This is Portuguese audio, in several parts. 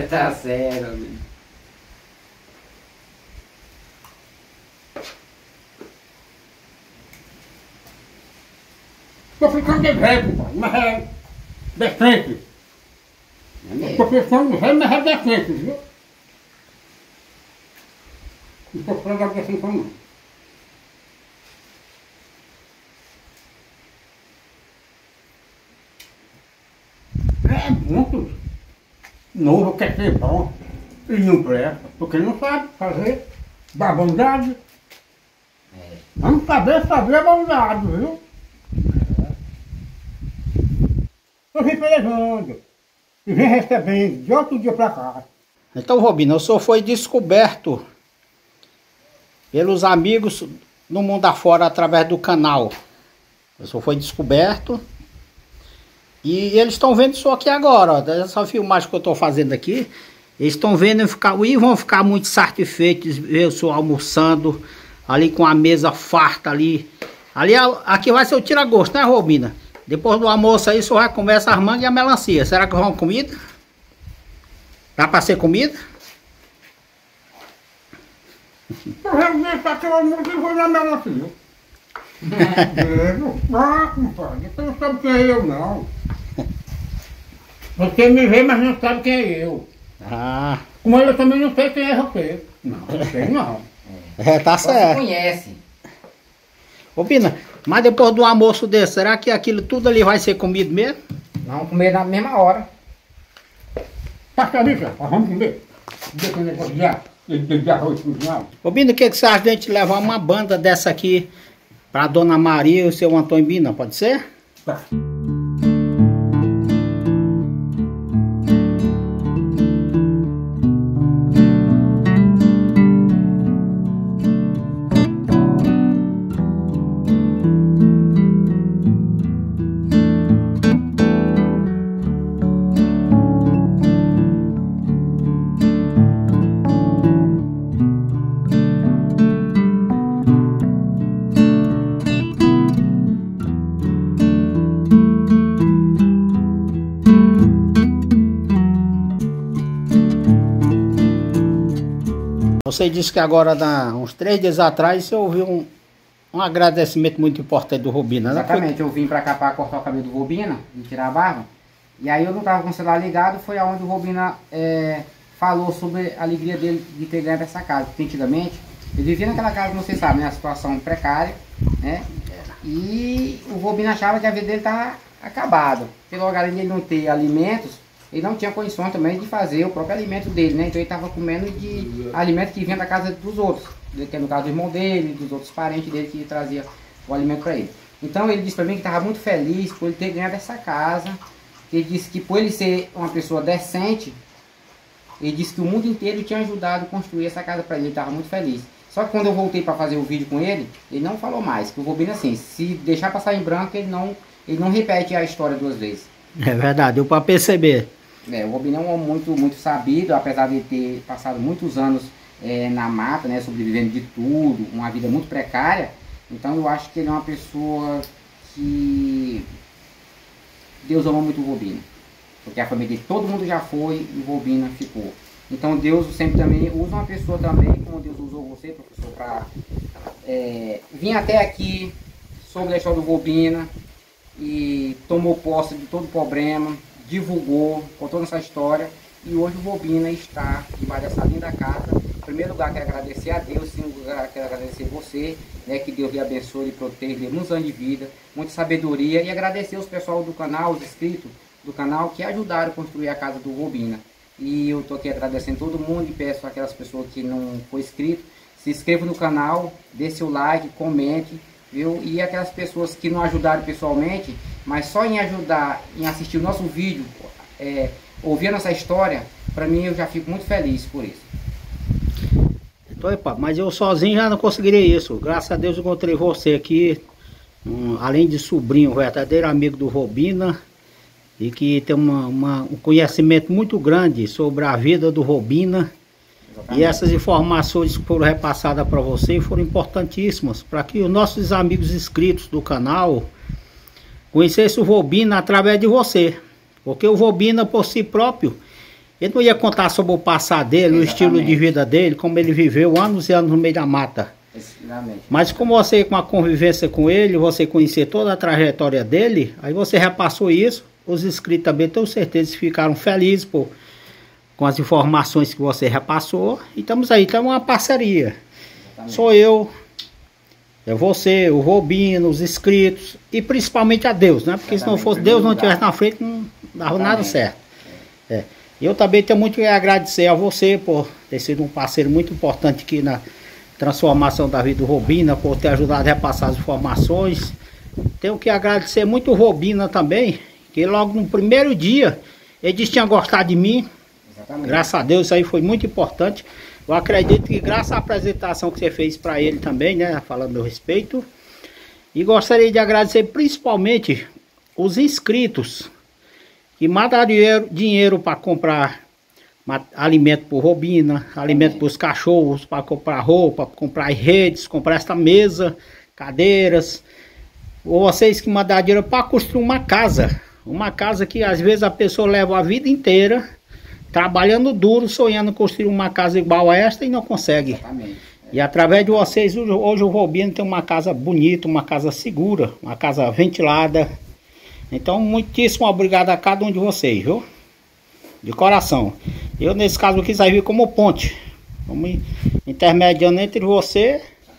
Tá certo, amigo. Tô ficando de velho, pai, mas é decente. Tô ficando de velho, mas é decente, viu? Não tô ficando de decente, não. É muito novo, quer ser bom e não presta, porque não sabe fazer da bondade. Vamos saber fazer a bondade, viu? Eu vim pelejando e vim recebendo de outro dia pra cá. Então, Robina, o senhor foi descoberto pelos amigos no mundo afora através do canal. O senhor foi descoberto e eles estão vendo isso aqui agora, ó. Essa filmagem que eu estou fazendo aqui, eles estão vendo e vão ficar muito satisfeitos ver o senhor almoçando ali com a mesa farta ali. Aqui vai ser o tira-gosto, né, Robina? Depois do almoço aí, o senhor vai comer as mangas e a melancia. Será que vão comida? Dá para ser comida? Eu realmente tá todo mundo que foi na melancia. Compadre, você não sabe quem é eu, não. Você me vê, mas não sabe quem é eu. Ah. Como eu também não sei quem é você. Não sei não. Tá certo. Você conhece. Robina, mas depois do almoço desse, será que aquilo tudo ali vai ser comido mesmo? Vamos comer na mesma hora. Tá feliz, vamos comer. Deixa o negócio de arroz cozinhado. Robina, o que você acha de a gente levar uma banda dessa aqui pra Dona Maria e o seu Antônio Bina, pode ser? Tá. Você disse que agora, uns 3 dias atrás, você ouviu um agradecimento muito importante do Robina, né? Exatamente, eu vim pra cá pra cortar o cabelo do Robina e tirar a barba. E aí eu não tava com o celular ligado, foi aonde o Robina falou sobre a alegria dele de ter ganho essa casa. Porque antigamente, ele vivia naquela casa, como vocês sabem, né? A situação precária, né? E o Robina achava que a vida dele estava acabada. Pelo lugar de ele não ter alimentos, ele não tinha condições também de fazer o próprio alimento dele, né? Então ele estava comendo de alimento que vinha da casa dos outros, que é no caso do irmão dele, dos outros parentes dele que trazia o alimento para ele. Então ele disse para mim que estava muito feliz por ele ter ganhado essa casa. Ele disse que por ele ser uma pessoa decente, ele disse que o mundo inteiro tinha ajudado a construir essa casa para ele, ele estava muito feliz. Só que quando eu voltei para fazer o vídeo com ele, ele não falou mais, que o Robina assim, se deixar passar em branco, ele não repete a história 2 vezes. É verdade, deu para perceber. O Robina é um homem muito sabido, apesar de ter passado muitos anos na mata, né, sobrevivendo de tudo, uma vida muito precária. Então eu acho que ele é uma pessoa que Deus ama muito o Robina, porque a família de todo mundo já foi e o Robina ficou. Então Deus sempre também usa uma pessoa também, como Deus usou você, professor, para vir até aqui, sobre a história do Robina, e tomou posse de todo o problema, divulgou, contou essa história, e hoje o Robina está debaixo dessa linda casa. Em primeiro lugar, quero agradecer a Deus, em segundo lugar, quero agradecer você, né, que Deus lhe abençoe e proteja, lhe muitos anos de vida, muita sabedoria, e agradecer os pessoal do canal, os inscritos do canal, que ajudaram a construir a casa do Robina. E eu estou aqui agradecendo todo mundo e peço aquelas pessoas que não foi inscrito, se inscreva no canal, dê seu like, comente, viu? E aquelas pessoas que não ajudaram pessoalmente, mas só em ajudar, em assistir o nosso vídeo, ouvir a nossa história, para mim eu já fico muito feliz por isso. Então, mas eu sozinho já não conseguiria isso. Graças a Deus eu encontrei você aqui, além de sobrinho, verdadeiro amigo do Robina, e que tem um conhecimento muito grande sobre a vida do Robina. Exatamente. E essas informações que foram repassadas para você foram importantíssimas para que os nossos amigos inscritos do canal conhecessem o Robina através de você. Porque o Robina, por si próprio, Ele não ia contar sobre o passado dele, o estilo de vida dele, como ele viveu anos e anos no meio da mata. Mas como você, com a convivência com ele, você conhecer toda a trajetória dele, aí você repassou isso, os inscritos também tenho certeza que ficaram felizes com as informações que você repassou. E estamos aí, estamos uma parceria. Exatamente. Sou eu, é você, o Robino, os inscritos e principalmente a Deus, né? Porque se não fosse Deus não estivesse na frente, não dava nada certo. Eu também tenho muito que agradecer a você por ter sido um parceiro muito importante aqui na transformação da vida do Robina, por ter ajudado a repassar as informações. Tenho que agradecer muito o Robina também, que logo no primeiro dia ele disse que tinha gostado de mim. Exatamente. Graças a Deus, isso aí foi muito importante. Eu acredito que graças à apresentação que você fez para ele também, né, falando a meu respeito. E gostaria de agradecer principalmente os inscritos que mandaram dinheiro para comprar alimento para o Robina, alimento para os cachorros, para comprar roupa, para comprar redes, comprar esta mesa, cadeiras. Ou vocês que mandaram dinheiro para construir uma casa que às vezes a pessoa leva a vida inteira trabalhando duro, sonhando construir uma casa igual a esta e não consegue. Exatamente. E através de vocês, hoje o Robina tem uma casa bonita, uma casa segura, uma casa ventilada. Então, muitíssimo obrigado a cada um de vocês, viu? De coração. Eu, nesse caso, quis vir como ponte. Como intermediando entre você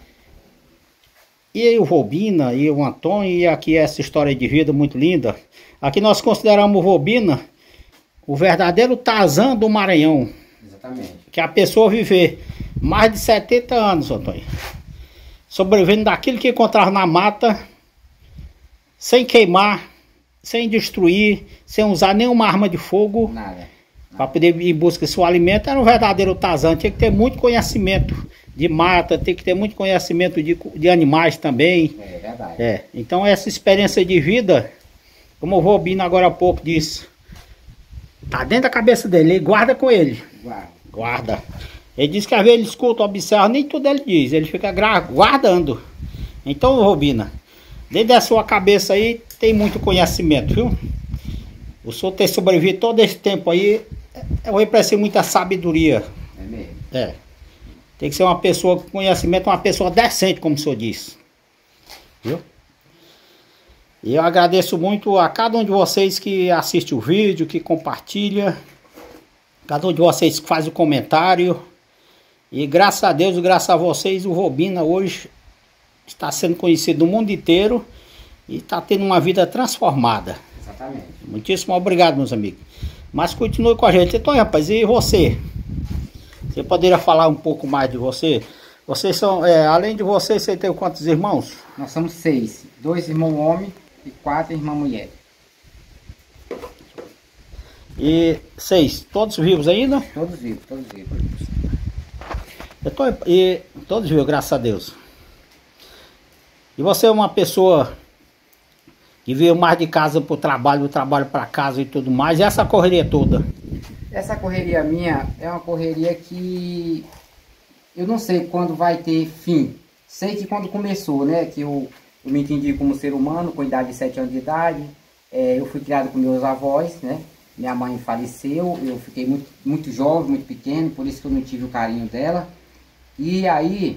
e o Robina, e o Antônio, e aqui essa história de vida muito linda. Aqui nós consideramos o Robina o verdadeiro Tarzan do Maranhão. Exatamente. Que a pessoa viver mais de 70 anos, Antônio, sobrevivendo daquilo que encontrava na mata, sem queimar, sem destruir, sem usar nenhuma arma de fogo. Nada. Para poder ir em busca do seu alimento, era um verdadeiro Tarzan. Tinha que ter muito conhecimento de mata, tem que ter muito conhecimento de animais também. É verdade. Então essa experiência de vida, como o Robino agora há pouco disse, tá dentro da cabeça dele, ele guarda com ele. Guarda. Ele diz que às vezes ele escuta, observa, nem tudo ele diz, ele fica guardando. Então, Robina, dentro da sua cabeça aí tem muito conhecimento, viu? O senhor ter sobrevivido todo esse tempo aí, eu represento muita sabedoria. É mesmo? Tem que ser uma pessoa com conhecimento, uma pessoa decente, como o senhor disse. Viu? E eu agradeço muito a cada um de vocês que assiste o vídeo, que compartilha. Cada um de vocês que faz o comentário. E graças a Deus, graças a vocês, o Robina hoje está sendo conhecido no mundo inteiro. E está tendo uma vida transformada. Exatamente. Muitíssimo obrigado, meus amigos. Mas continue com a gente. Então, rapaz, e você? Você poderia falar um pouco mais de você? Vocês são, além de você tem quantos irmãos? Nós somos 6. 2 irmãos homens e 4 irmãs mulheres. E 6, todos vivos ainda? Todos vivos, todos vivos. E todos vivos, graças a Deus. E você é uma pessoa que veio mais de casa para o trabalho, do trabalho para casa e tudo mais. E essa correria toda? Essa correria minha é uma correria que eu não sei quando vai ter fim. Sei que quando começou, né, que eu me entendi como ser humano, com idade de 7 anos de idade. Eu fui criado com meus avós, né? Minha mãe faleceu, eu fiquei muito jovem, muito pequeno, por isso que eu não tive o carinho dela. E aí,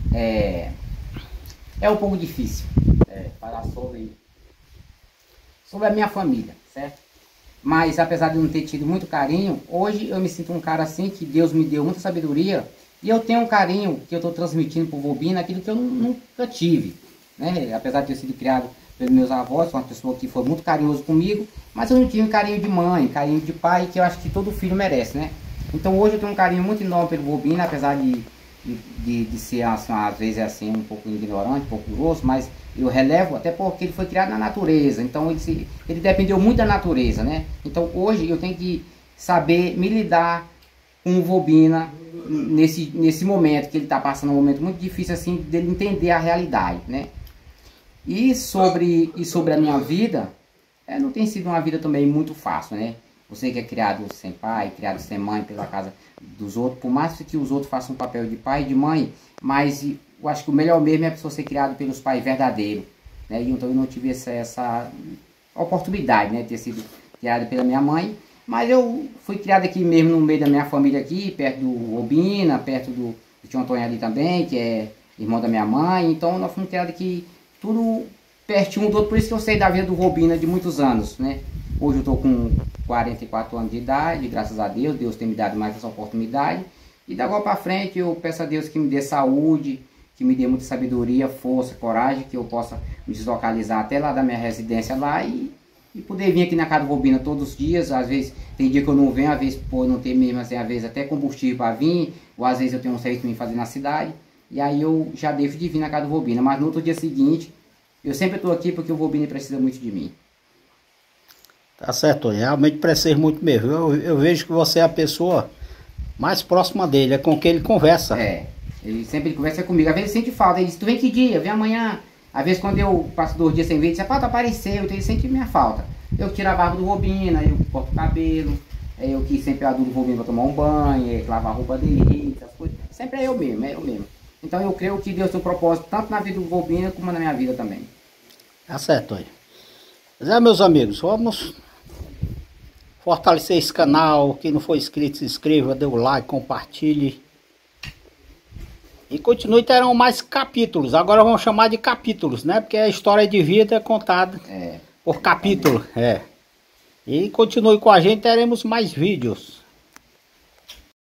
é um pouco difícil falar sobre a minha família, certo? Mas apesar de eu não ter tido muito carinho, hoje eu me sinto um cara assim, que Deus me deu muita sabedoria, e eu tenho um carinho que eu estou transmitindo para o Robina, aquilo que eu nunca tive, né? Apesar de ter sido criado pelos meus avós, uma pessoa que foi muito carinhoso comigo, mas eu não tive carinho de mãe, carinho de pai, que eu acho que todo filho merece, né? Então hoje eu tenho um carinho muito enorme pelo Robina, apesar de ser, assim, às vezes, assim, um pouco ignorante, um pouco grosso, mas eu relevo, até porque ele foi criado na natureza, então ele dependeu muito da natureza, né? Então hoje eu tenho que saber me lidar com o Robina nesse momento que ele está passando, um momento muito difícil, assim, dele entender a realidade, né? E sobre a minha vida, não tem sido uma vida também muito fácil, né? Você que é criado sem pai, criado sem mãe, pela casa dos outros, por mais que os outros façam o papel de pai e de mãe, mas eu acho que o melhor mesmo é a pessoa ser criado pelos pais verdadeiros, né? E então eu não tive essa oportunidade, né? De ter sido criado pela minha mãe, Mas eu fui criado aqui mesmo no meio da minha família aqui, perto do Robina, perto do tio Antônio ali também, que é irmão da minha mãe. Então nós fomos criados aqui tudo pertinho um do outro, por isso que eu sei da vida do Robina de muitos anos, né? Hoje eu estou com 44 anos de idade, graças a Deus, Deus tem me dado mais essa oportunidade. E da agora para frente eu peço a Deus que me dê saúde, que me dê muita sabedoria, força, coragem, que eu possa me deslocalizar até lá da minha residência lá e poder vir aqui na casa do Robina todos os dias. Às vezes tem dia que eu não venho, às vezes por não ter mesmo assim, às vezes até combustível para vir, ou às vezes eu tenho um serviço para fazer na cidade, e aí eu já devo de vir na casa do Robina, mas no outro dia seguinte, eu sempre estou aqui porque o Robina precisa muito de mim. Tá certo, realmente precisa muito mesmo. Eu vejo que você é a pessoa mais próxima dele, é com quem ele conversa. É, ele sempre conversa comigo, às vezes ele sente falta, ele diz, tu vem que dia? Vem amanhã. Às vezes quando eu passo 2 dias sem ver, ele diz, rapaz, tu apareceu, então ele sente minha falta. Eu tiro a barba do Robina, eu corto o cabelo, eu que sempre ajudo o Robina para tomar um banho, lavar a roupa dele, essas coisas. Sempre é eu mesmo. Então eu creio que Deus tem um propósito tanto na vida do Robina como na minha vida também. Tá certo aí. Mas é, meus amigos, vamos fortalecer esse canal. Quem não for inscrito, se inscreva, dê o like, compartilhe. E continue, terão mais capítulos. Agora vamos chamar de capítulos, né? Porque a história de vida é contada por capítulo. É. E continue com a gente, teremos mais vídeos.